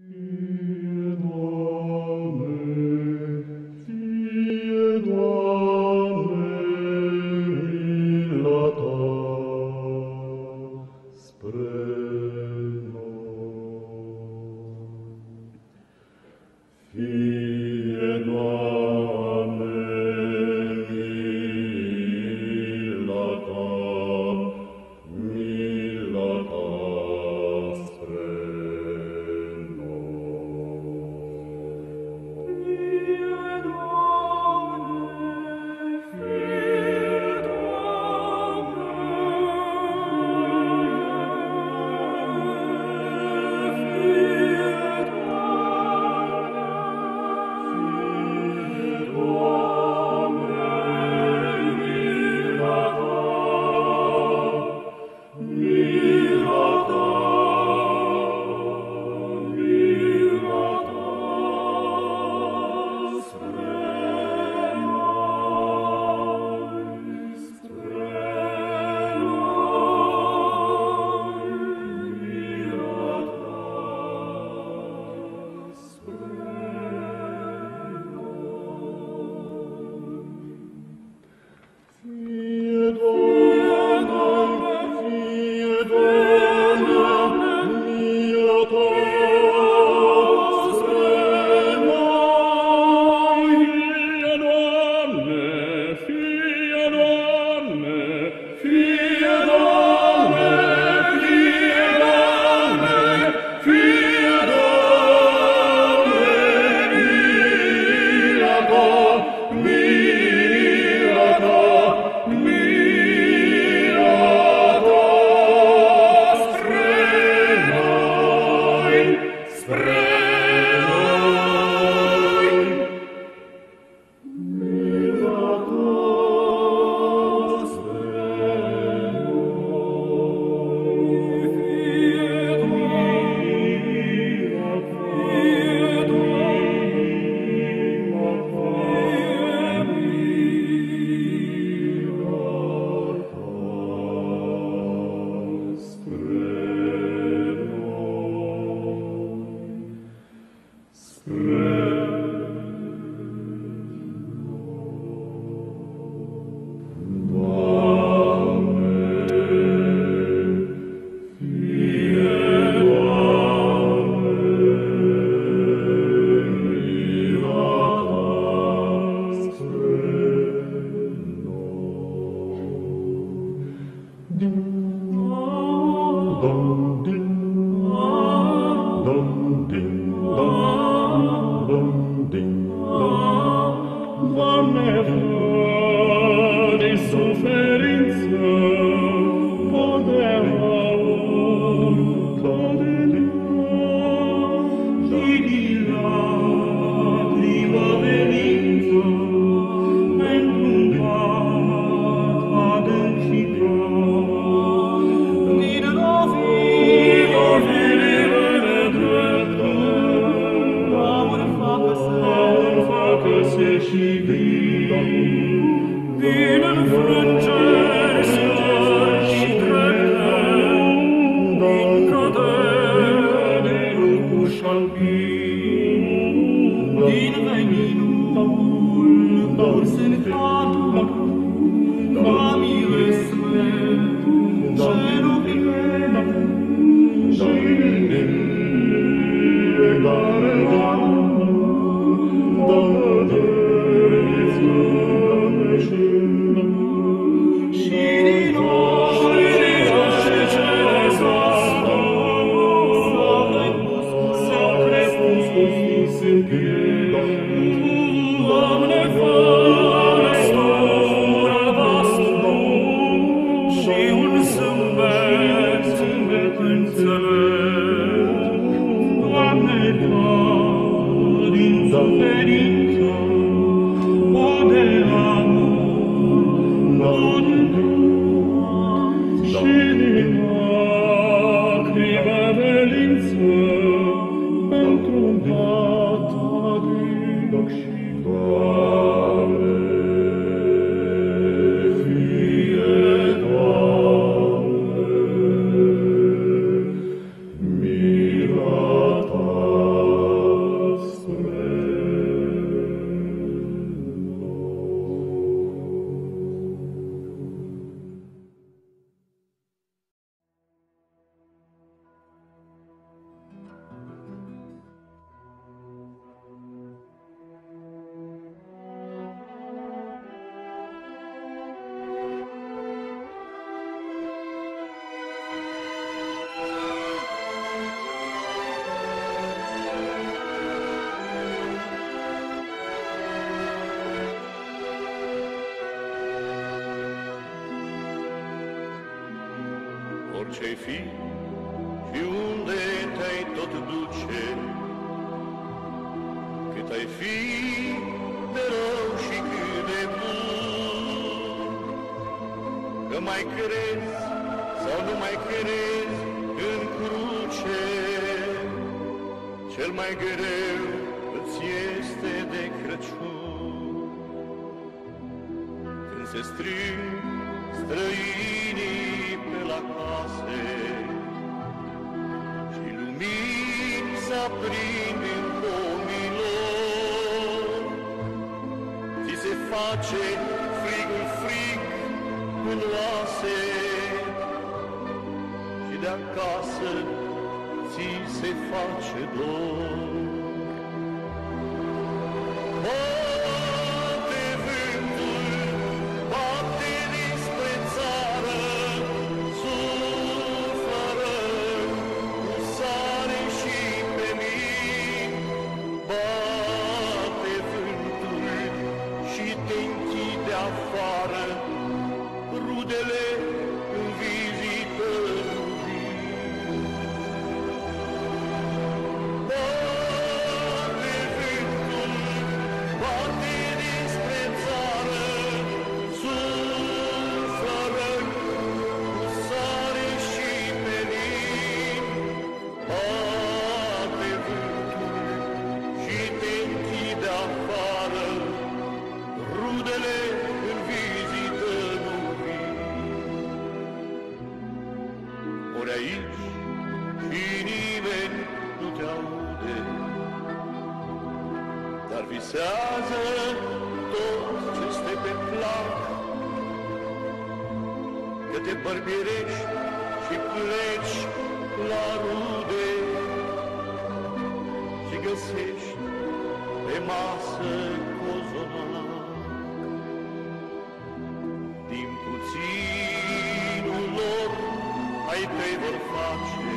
Mirata Unde-ai fi și unde te-ai tot duce, cât ai fi de rău și cât de bun, că mai crezi sau nu mai crezi în cruce, cel mai greu îți este de Crăciun. Când se strâng străinii pe la case și lumini s-aprind în pomii lor, ți se face frigul frig în oase și de acasă ți se face dor. Afară, rudele în vizită nu vin. Bate vântul, bate dinspre țară, suflă cu sare și penin. Bate vântul și te închide afară, rudele în vizită nu vin. Ori aici și nimeni nu te aude, dar visează tot ce-ți pe plac, că te bărbierești și pleci la rude și găsești pe masă cozonac. Din puținul lor ai tăi vor face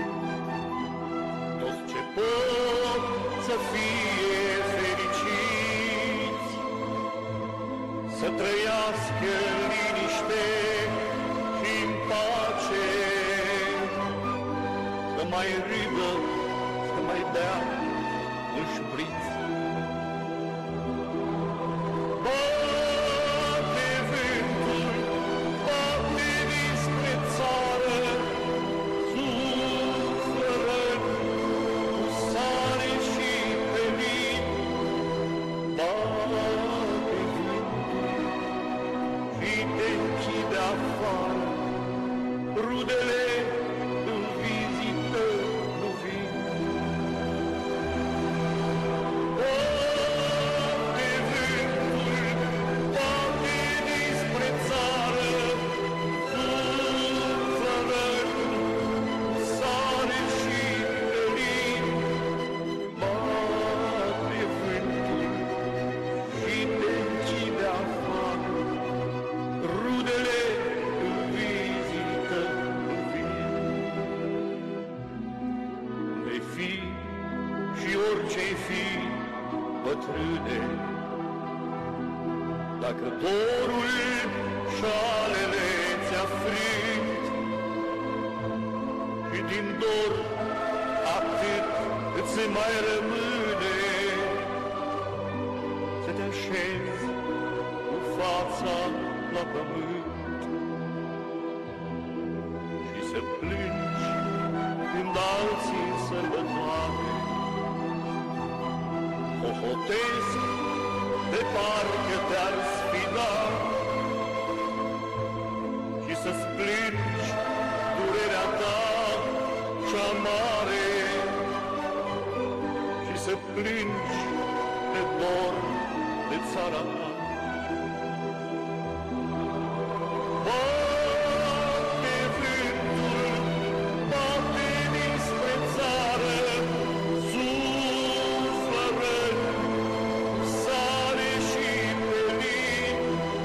tot ce pot să fie fericiți, să trăiască în liniște și în pace, să mai râdă, să mai bea un șpriț. Rudele în vizită nu vin. Bate vântul, bate dinspre țară, suflă sare și pelin. Bate vântul și te închide afară, rudele în vizită nu vin. Unde-ai fi și orice-ai fi, bătrâne, dacă dorul șalele ți-a frânt și din dor atât îți mai rămâne, să te așezi cu fața la pământ și să plângi când alții în sărbătoare hohotesc de parcă te-ar sfida și să-ți plângi durerea ta cea mare și să plângi de dor de țara ta. Bate vântul, bate dinspre țară, suflă cu sare și pelin.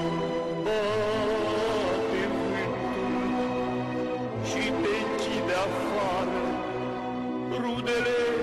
Bate vântul și te închide afară, rudele